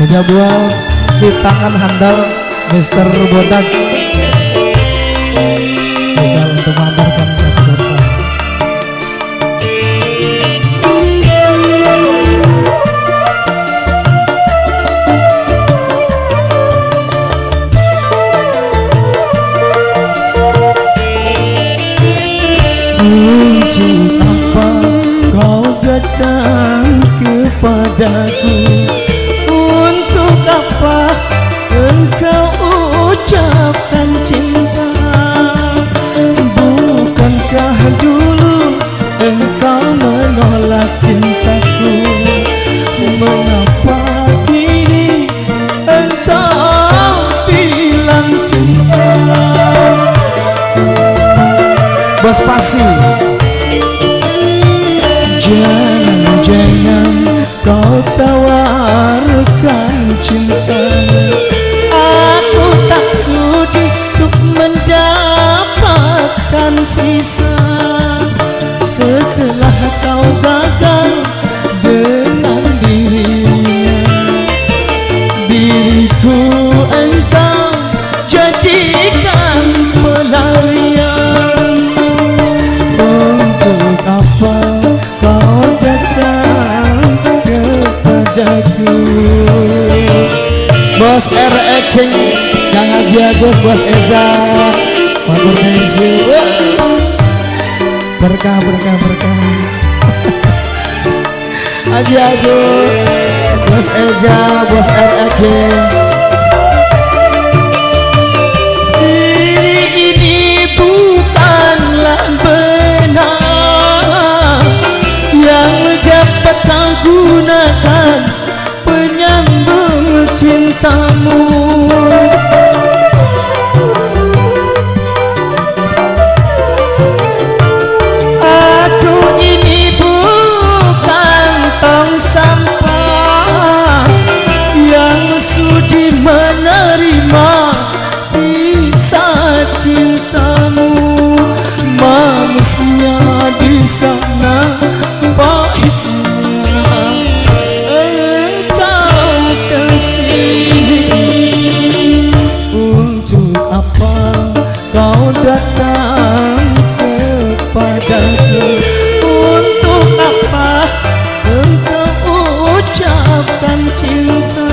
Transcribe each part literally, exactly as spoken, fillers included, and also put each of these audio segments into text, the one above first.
Ada buat si tangan handal Mister Bodak, spesial untuk mengantarkan satu bersama. Untuk apa kau datang kepadaku? Untuk apa engkau ucapkan cinta? Bukankah dulu engkau menolak cintaku? Mengapa kini engkau bilang cinta? Bos Pasi, jangan-jangan kau tawarkan cinta. Aku tak sudi untuk mendapatkan sisa. Setelah kau gagal dengan dirinya, diriku engkau jadikan pelarian. Untuk apa kau datang kepadaku? Bos R E King Kang Haji Agus, Bos Eza Matur Tensi, berkah berkah berkah. Haji Agus, Bos Eza, Bos R E King. Diri ini bukanlah benar yang dapat kau gunakan penyambung cintamu. Aku ini bukan tong sampah yang sudi menerima sisa cintamu. Manisnya di sana, pahitnya engkau kesini. Untuk apa kau datang kepadaku? Untuk apa engkau ucapkan cinta?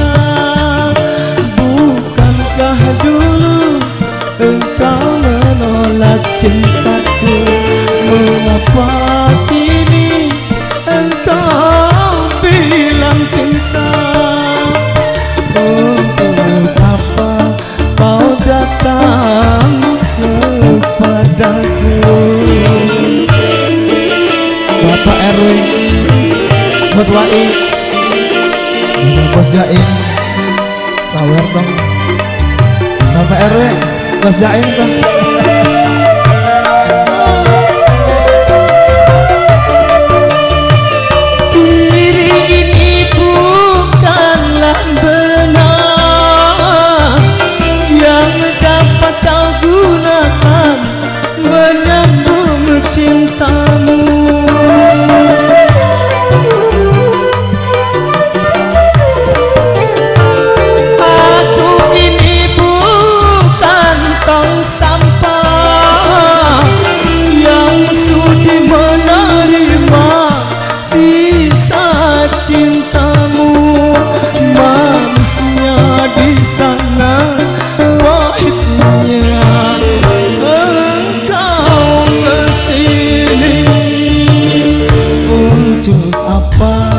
Bukankah dulu engkau menolak cintaku? Mengapa kini engkau bilang cinta? Untuk apa kau datang kepadaku? Bapak R W, Bos Wai, Bos Jaim, sawer dong. Bapak R W, Bos Jaim dong. Diri ini bukanlah benar yang dapat kau gunakan menyambung cintamu. Aku ini bukan tong sampah yang sudi menerima sisa cintamu. Manisnya di sana, pahitnya engkau kesini. Untuk apa